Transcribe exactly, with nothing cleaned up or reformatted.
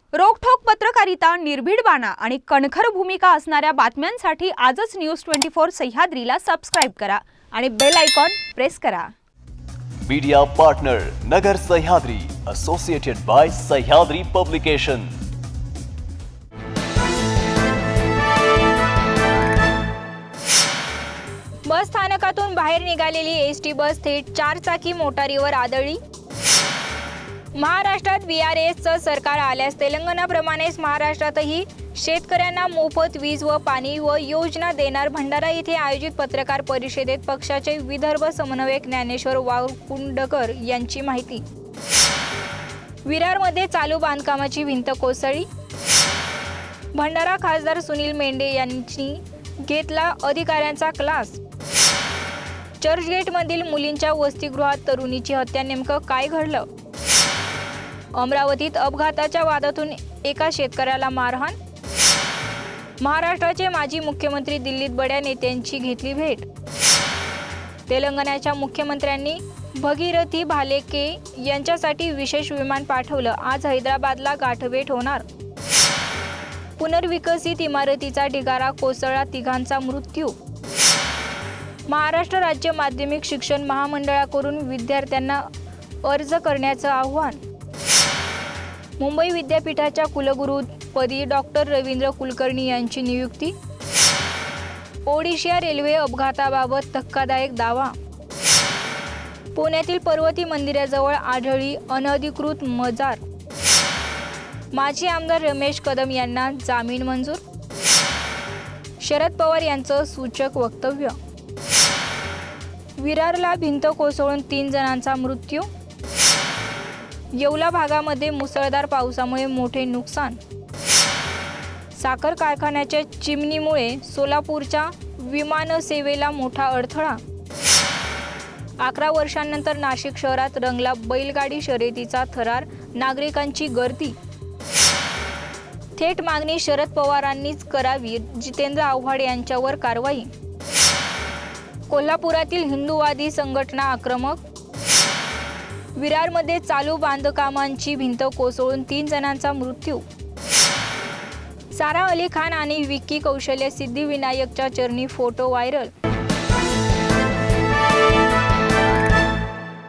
रोखठोक पत्रकारिता, निर्भीड बाणा आणि कणखर भूमिका असणाऱ्या बातम्यांसाठी आजच न्यूज ट्वेंटी फोर सह्याद्रीला सबस्क्राइब करा आणि बेल आयकॉन प्रेस करा। Media partner Nagar Sahyadri, associated by Sahyadri publication. Bus स्थानकातून बाहेर निघालेली एसटी बस थेट चार चाकी मोटारीवर आदळली। महाराष्ट्रात बीआरएसचं सरकार आल्यास तेलंगणाप्रमाणेच महाराष्ट्रातही शेतकऱ्यांना मोफत वीज व पाणी व योजना देणार। भंडारा येथे आयोजित पत्रकार परिषदेत पक्षाचे विदर्भ समन्वयक ज्ञानेश्वर वाळकुंडकर यांची माहिती। विरारमध्ये चालू बांधकामाची भिंत कोसळली। भंडारा खासदार सुनील मेंढे यांनी घेतला अधिकाऱ्यांचा क्लास। चर्चगेटमधील मुलींच्या वसतिगृहात तरुणीची हत्या, नेमकं काय घडलं? अमरावतीत अपघाताच्या वादातून एका शेतकऱ्याला मारहाण। महाराष्ट्राचे माजी मुख्यमंत्री दिल्लीत बड्या नेत्यांची घेतली भेट। तेलंगणाच्या मुख्यमंत्र्यांनी भगीरथी भालेके यांच्यासाठी विशेष विमान पाठवलं। आज हैदराबादला गाठभेट होणार। पुनर्विकसित इमारतीचा ढिगारा कोसळला, तिघांचा मृत्यू। महाराष्ट्र राज्य माध्यमिक शिक्षण महामंडळाकडून विद्यार्थ्यांना अर्ज करण्याचं आव्हान। मुंबई विद्यापीठाच्या कुलगुरूपदी डॉक्टर रवींद्र कुलकर्णी यांची नियुक्ती। ओडिशा रेल्वे अपघाताबाबत धक्कादायक दावा। पुण्यातील पर्वती मंदिराजवळ आढळली अनधिकृत मजार। माजी आमदार रमेश कदम यांना जामीन मंजूर। शरद पवार यांचं सूचक वक्तव्य। विरारला भिंत कोसळून तीन जणांचा मृत्यू। येवला भागामध्ये मुसळधार पावसामुळे मोठे नुकसान। साखर कारखान्याच्या चिमणीमुळे सोलापूरच्या विमानसेवेला मोठा अडथळा। अकरा वर्षांनंतर नाशिक शहरात रंगला बैलगाडी शर्यतीचा थरार, नागरिकांची गर्दी। थेट मागणी शरद पवारांनीच करावी, जितेंद्र आव्हाड यांच्यावर कारवाई। कोल्हापुरातील हिंदुवादी संघटना आक्रमक। विरारमध्ये चालू बांधकामांची भिंत कोसळून तीन जणांचा मृत्यू। सारा अली खान आणि विक्की कौशल्य सिद्धिविनायकच्या चरणी फोटो व्हायरल।